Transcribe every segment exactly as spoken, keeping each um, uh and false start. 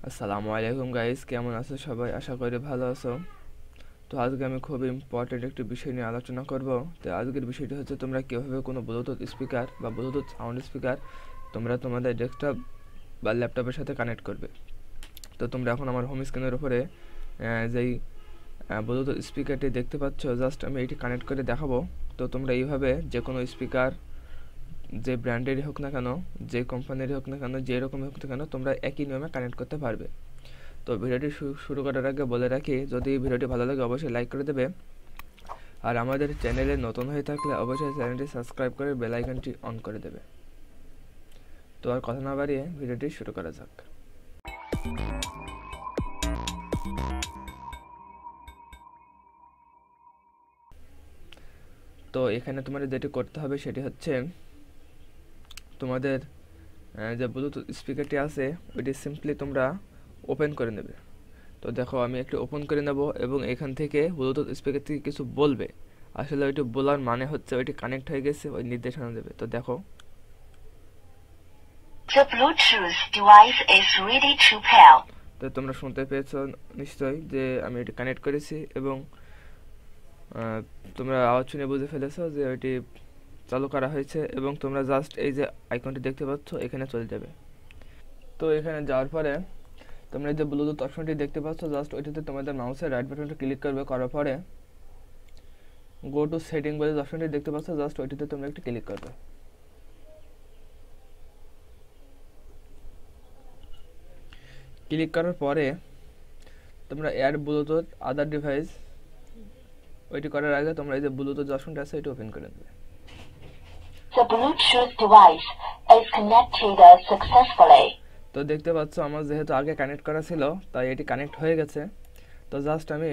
আসসালামু আলাইকুম গাইস, কেমন আছো সবাই? আশা করি ভালো আছো। তো আজকে আমি খুব ইম্পর্টেন্ট একটি বিষয় নিয়ে আলোচনা করব। তো আজকের বিষয়টি হচ্ছে তোমরা কীভাবে কোনো ব্লুটুথ স্পিকার বা ব্লুটুথ সাউন্ড স্পিকার তোমরা তোমাদের ডেস্কটপ বা ল্যাপটপের সাথে কানেক্ট করবে। তো তোমরা এখন আমার হোম স্ক্রিনের উপরে যেই ব্লুটুথ স্পিকারটি দেখতে পাচ্ছ, জাস্ট আমি এটি কানেক্ট করে দেখাবো। তো তোমরা এইভাবে যে কোনো স্পিকার, যে ব্র্যান্ডেরই হোক না কেন, যে কোম্পানিরই হোক না কেন, যে রকম হোক না কেন, তোমরা একই নিয়মে কানেক্ট করতে পারবে। তো ভিডিওটি শুরু করার আগে বলে রাখি, যদি ভিডিওটি ভালো লাগে অবশ্যই লাইক করে দেবে, আর আমাদের চ্যানেলে নতুন হয়ে থাকলে অবশ্যই চ্যানেলটি সাবস্ক্রাইব করে বেল আইকনটি অন করে দেবে। তো আর কথা না বাড়িয়ে ভিডিওটি শুরু করা যাক। তো এখানে তোমাদের যেটি করতে হবে সেটি হচ্ছে তোমাদের যে ব্লুটুথ স্পিকারটি আছে ওইটি সিম্পলি তোমরা ওপেন করে নেবে। তো দেখো আমি একটু ওপেন করে নেব এবং এখান থেকে ব্লুটুথ স্পিকার থেকে কিছু বলবে। আসলে ওইটি বলার মানে হচ্ছে ওইটি কানেক্ট হয়ে গেছে, ওই নির্দেশনা দেবে। তো দেখো, The Bluetooth device is ready to pair. তো তোমরা শুনতে পেয়েছো নিশ্চয়ই যে আমি এটি কানেক্ট করেছি এবং তোমরা আওয়াজ শুনে বুঝে ফেলেছো যে ওইটি চালু করা হয়েছে এবং তোমরা জাস্ট এই যে আইকনটি দেখতে পাচ্ছ এখানে চলে যাবে। তো এখানে যাওয়ার পরে তোমরা যে ব্লুটুথ অপশনটি দেখতে পাচ্ছ, জাস্ট ওইটাতে তোমাদের মাউসের রাইট বাটনটা ক্লিক করবে। করার পরে গো টু সেটিং বলে যে অপশনটি দেখতে পাচ্ছ, জাস্ট ওইটাতে তোমরা একটু ক্লিক করবে। ক্লিক করার পরে তোমরা অ্যাড ব্লুটুথ আদার ডিভাইস, ওইটি করার আগে তোমরা এই যে ব্লুটুথ অপশনটা আছে এটা ওপেন করে দেবে। The Bluetooth device is connected successfully. তো দেখতে পাচ্ছ আমার যেহেতু আগে কানেক্ট করা ছিল তাই এটি কানেক্ট হয়ে গেছে। তো জাস্ট আমি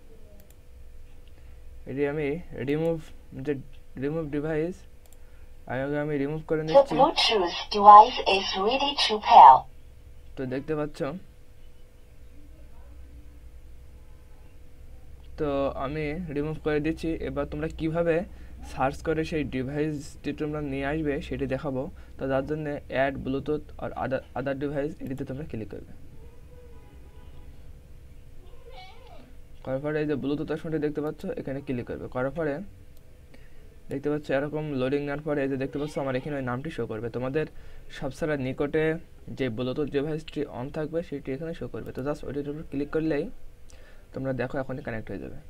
এটি আমি রিমুভ যে রিমুভ ডিভাইস আগে আমি রিমুভ করে The নিচ্ছি। Bluetooth device is ready to pair. তো দেখতে পাচ্ছ, তো আমি রিমুভ করে দিচ্ছি। এবার তোমরা কিভাবে সার্চ করে সেই ডিভাইসটি তোমরা নিয়ে আসবে সেটি দেখাবো। তো যার জন্য অ্যাড ব্লুটুথ আর আদার আদার ডিভাইস এটিতে তোমরা ক্লিক করবে। করার পরে এই যে ব্লুটুথ অপশনটি দেখতে পাচ্ছ এখানে ক্লিক করবে। করার পরে দেখতে পাচ্ছ এরকম লোডিং নেওয়ার পরে এই যে দেখতে পাচ্ছ আমার এখানে ওই নামটি শো করবে। তোমাদের সবচেয়ে নিকটে যে ব্লুটুথ ডিভাইসটি অন থাকবে সেটি এখানে শো করবে। তো জাস্ট ওইটির উপর ক্লিক করলেই তোমরা দেখো এখনই কানেক্ট হয়ে যাবে।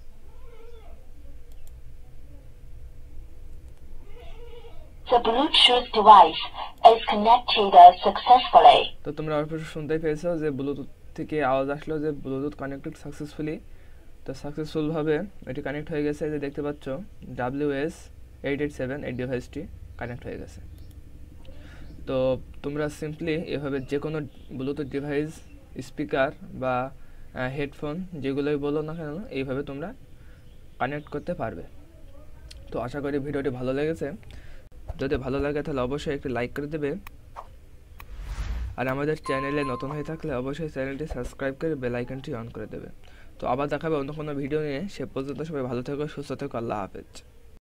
The Bluetooth device is connected successfully. তো তোমরা অল্প শুনতেই পেয়েছো যে ব্লুটুথ থেকে আওয়াজ আসলো যে ব্লুটুথ কানেক্টেড সাকসেসফুলি। তো সাকসেসফুলভাবে এটি কানেক্ট হয়ে গেছে। যে দেখতে পাচ্ছ W S eight eight seven এই ডিভাইসটি কানেক্ট হয়ে গেছে। তো তোমরা সিম্পলি এভাবে যে কোনো ব্লুটুথ ডিভাইস, স্পিকার বা হেডফোন যেগুলোই বলো না কেন এইভাবে তোমরা কানেক্ট করতে পারবে। তো আশা করি ভিডিওটি ভালো লেগেছে। যদি ভালো লাগে তাহলে অবশ্যই একটি লাইক করে দেবে, আর আমাদের চ্যানেলে নতুন হয়ে থাকলে অবশ্যই চ্যানেলটি সাবস্ক্রাইব করে বেল আইকনটি অন করে দেবে। তো আবার দেখাবে অন্য কোনো ভিডিও নিয়ে। সে পর্যন্ত সবাই ভালো থেকো, সুস্থ থেকো। আল্লাহ হাফেজ।